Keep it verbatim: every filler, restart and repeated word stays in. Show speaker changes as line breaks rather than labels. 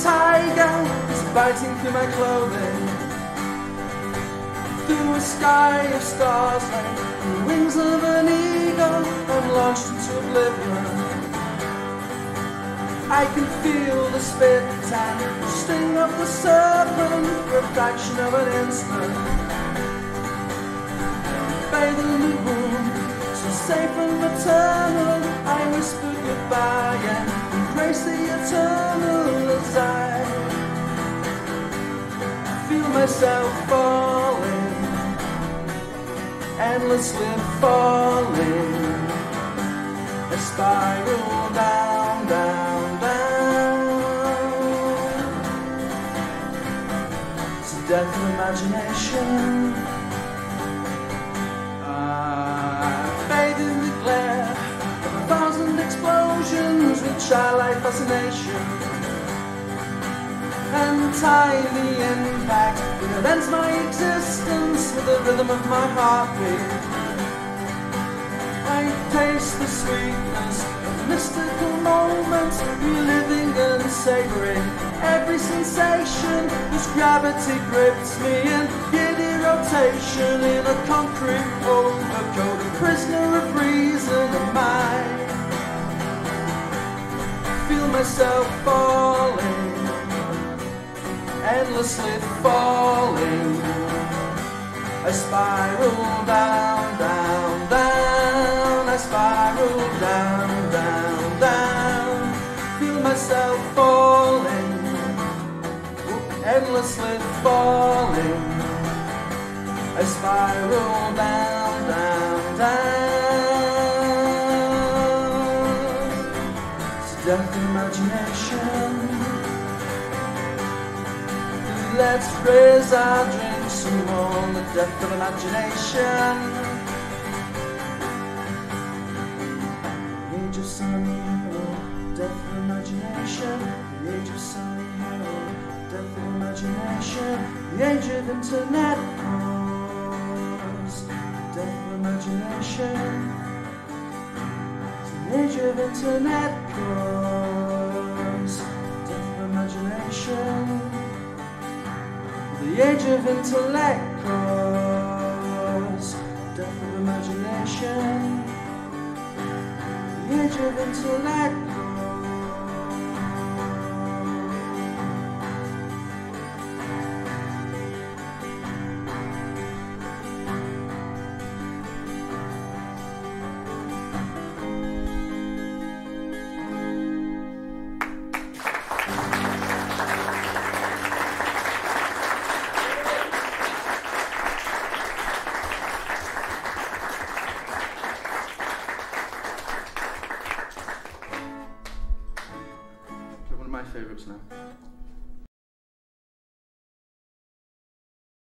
tiger is biting through my clothing, through a sky of stars like the wings of an eagle. I'm launched into oblivion. I can feel the spit and the sting of the serpent for a fraction of an instant. Bathe in the moon, so safe and maternal, I whisper goodbye and embrace the eternal as I feel myself falling, endlessly falling, a spiral down, down, down, to death of imagination. I bathe in the glare of a thousand explosions with childlike fascination, and tiny impact that ends my existence with the rhythm of my heartbeat. I taste the sweetness of mystical moments, reliving and savoring every sensation whose gravity grips me in giddy rotation in a concrete overcoat, a prisoner of reason and mind. Feel myself falling, endlessly falling, I spiral down, down, down, I spiral down, down, down, feel myself falling, endlessly falling, I spiral down, down, down, it's death of imagination. Let's raise our drinks and mourn the death of imagination. The age of sunny hero, death of imagination. The age of sunny hero, death of imagination. The age of internet wars, death of imagination. The age of internet wars, death of imagination. The age of intellect grows, death of imagination. The age of intellect grows. My favourites now.